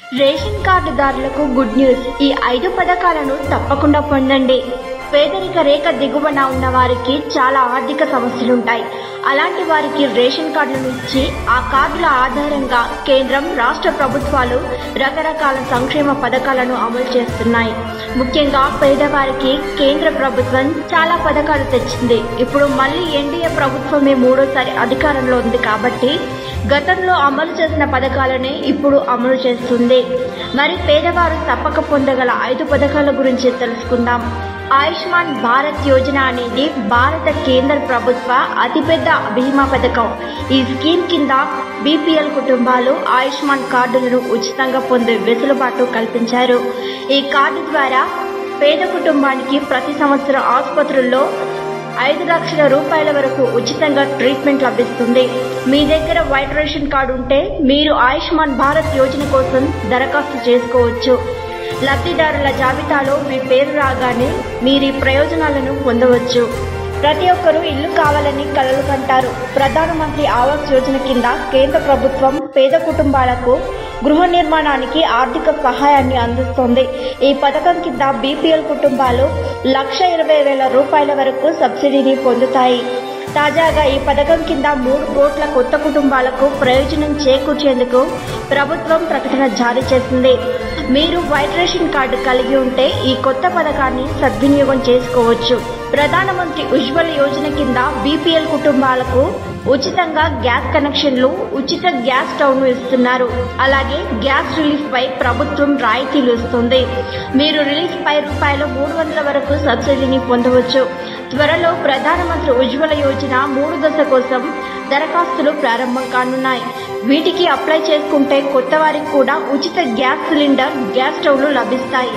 Ration కార్డుదారులకు good news. ఈ 5 పథకాలను తప్పకుండా పొందండి. పేదరిక రేఖ దిగువన ఉన్న వారికి చాలా ఆర్థిక సమస్యలుంటాయి. అలాంటి వారికి రేషన్ కార్డులను ఇచ్చి ఆ కార్డుల ఆధారంగా కేంద్రం, రాష్ట్ర ప్రభుత్వాలు రకరకాల సంక్షేమ పథకాలను అమలు చేస్తున్నాయి. ముఖ్యంగా పేదవారికి కేంద్ర ప్రభుత్వం చాలా పథకాలు తెచ్చింది. ఇప్పుడు మళ్ళీ ఎన్డీఏ ప్రభుత్వమే మూడోసారి అధికారంలో ఉంది కాబట్టి గతంలో అమలు చేసిన పథకాలనే ఇప్పుడు అమలు చేస్తుంది. మరి పేదవారు తప్పక పొందగల 5 పథకాల గురించి తెలుసుకుందాం. ఆయుష్మాన్ భారత్ యోజన అనేది భారత కేంద్ర ప్రభుత్వ అతిపెద్ద బీమా పథకం. ఈ స్కీమ్ కింద బీపీఎల్ కుటుంబాలు ఆయుష్మాన్ కార్డులను ఉచితంగా పొందే వెసులుబాటు కల్పించారు. ఈ కార్డు ద్వారా పేద కుటుంబానికి ప్రతి సంవత్సరం ఆసుపత్రుల్లో 5 లక్షల రూపాయల వరకు ఉచితంగా ట్రీట్మెంట్ లభిస్తుంది. మీ దగ్గర వైట్ రేషన్ కార్డు ఉంటే మీరు ఆయుష్మాన్ భారత్ యోజన కోసం దరఖాస్తు చేసుకోవచ్చు. లబ్ధిదారుల జాబితాలో మీ పేరు రాగానే మీరు ఈ ప్రయోజనాలను పొందవచ్చు. ప్రతి ఒక్కరూ ఇల్లు కావాలని కలలు కంటారు. ప్రధానమంత్రి ఆవాస్ యోజన కింద కేంద్ర ప్రభుత్వం పేద కుటుంబాలకు గృహ నిర్మాణానికి ఆర్థిక సహాయాన్ని అందిస్తోంది. ఈ పథకం కింద బీపీఎల్ కుటుంబాలు 1,20,000 రూపాయల వరకు సబ్సిడీని పొందుతాయి. తాజాగా ఈ పథకం కింద 3 కోట్ల కొత్త కుటుంబాలకు ప్రయోజనం చేకూర్చేందుకు ప్రభుత్వం ప్రకటన జారీ చేసింది. మీరు వైట్ రేషన్ కార్డు కలిగి ఉంటే ఈ కొత్త పథకాన్ని సద్వినియోగం చేసుకోవచ్చు. ప్రధానమంత్రి ఉజ్వల యోజన కింద బీపీఎల్ కుటుంబాలకు ఉచితంగా గ్యాస్ కనెక్షన్లు, ఉచిత గ్యాస్ స్టవ్ను ఇస్తున్నారు. అలాగే గ్యాస్ రిలీఫ్ పై ప్రభుత్వం రాయితీలు ఇస్తుంది. మీరు రిలీఫ్ పై రూపాయలు 300 వరకు సబ్సిడీని పొందవచ్చు. త్వరలో ప్రధానమంత్రి ఉజ్వల యోజన 3 దశ కోసం దరఖాస్తులు ప్రారంభం కానున్నాయి. వీటికి అప్లై చేసుకుంటే కొత్త వారికి కూడా ఉచిత గ్యాస్ సిలిండర్, గ్యాస్ స్టవ్లు లభిస్తాయి.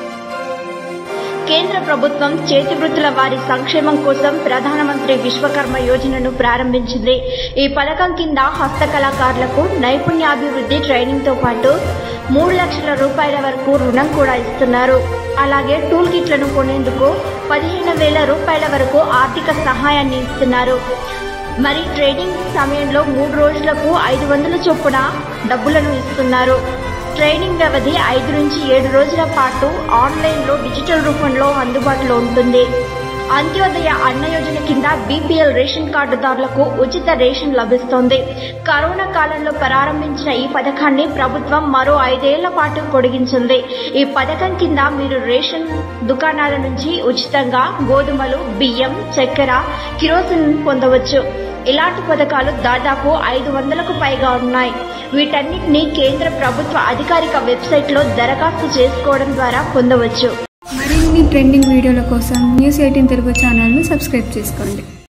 కేంద్ర ప్రభుత్వం చేతి వృత్తుల వారి సంక్షేమం కోసం ప్రధానమంత్రి విశ్వకర్మ యోజనను ప్రారంభించింది. ఈ పథకం కింద హస్తకళాకారులకు నైపుణ్యాభివృద్ధి ట్రైనింగ్తో పాటు 3 లక్షల రూపాయల వరకు రుణం కూడా ఇస్తున్నారు. అలాగే టూల్ కిట్లను కొనేందుకు 15,000 రూపాయల వరకు ఆర్థిక సహాయాన్ని ఇస్తున్నారు. మరి ట్రైనింగ్ సమయంలో 3 రోజులకు 500 చొప్పున డబ్బులను ఇస్తున్నారు. ట్రైనింగ్ వ్యవధి 5 నుంచి 7 రోజుల పాటు ఆన్లైన్లో డిజిటల్ రూపంలో అందుబాటులో ఉంటుంది. అంత్యోదయ అన్న యోజన కింద బీపీఎల్ రేషన్ కార్డుదారులకు ఉచిత రేషన్ లభిస్తోంది. కరోనా కాలంలో ప్రారంభించిన ఈ పథకాన్ని ప్రభుత్వం మరో 5 ఏళ్ల పాటు పొడిగించింది. ఈ పథకం కింద మీరు రేషన్ దుకాణాల నుంచి ఉచితంగా గోధుమలు, బియ్యం, చక్కెర, కిరోసిన్ పొందవచ్చు. ఇలాంటి పథకాలు దాదాపు 500కు పైగా ఉన్నాయి. వీటన్నిటినీ కేంద్ర ప్రభుత్వ అధికారిక వెబ్సైట్లో దరఖాస్తు చేసుకోవడం ద్వారా పొందవచ్చు. మరిన్ని ట్రెండింగ్ వీడియోల కోసం న్యూస్ 18 తెలుగు ఛానల్ను సబ్స్క్రైబ్ చేసుకోండి.